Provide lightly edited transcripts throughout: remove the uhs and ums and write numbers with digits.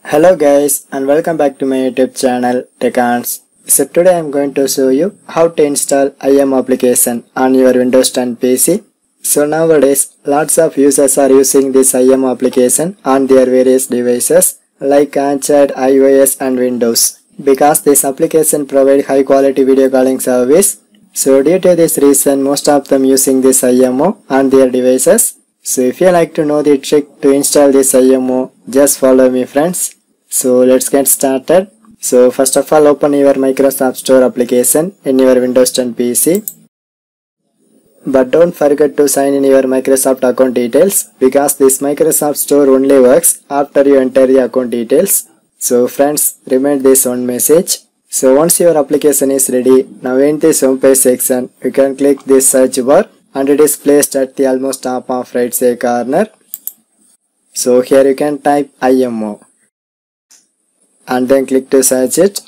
Hello guys and welcome back to my YouTube channel Tech. So today I am going to show you how to install IM application on your Windows 10 PC. So nowadays lots of users are using this IM application on their various devices like Android, iOS and Windows because this application provides high quality video calling service. So due to this reason most of them using this IMO on their devices. So if you like to know the trick to install this IMO, just follow me friends. So let's get started. So first of all open your Microsoft Store application in your Windows 10 PC. But don't forget to sign in your Microsoft account details because this Microsoft Store only works after you enter the account details. So friends, remember this one message. So once your application is ready, now in this homepage section you can click this search bar and it is placed at the almost top of right side corner. So here you can type IMO and then click to search it.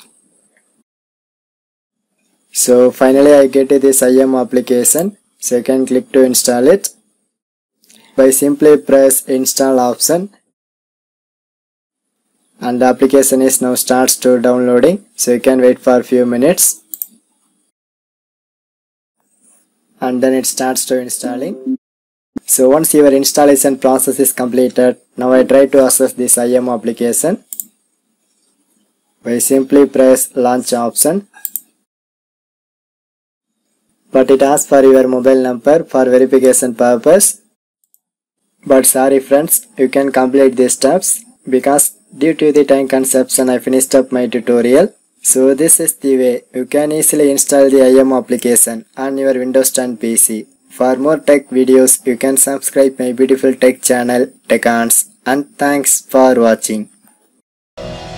So finally I get this IMO application, so you can click to install it by simply press install option and the application is now starts to downloading, so you can wait for a few minutes. And then it starts to installing. So once your installation process is completed, now I try to access this IMO application by simply press launch option. But it asks for your mobile number for verification purpose. But sorry friends, you can complete these steps because due to the time consumption I finished up my tutorial. So this is the way you can easily install the IMO application on your Windows 10 PC. For more tech videos, you can subscribe my beautiful tech channel Tech. And thanks for watching.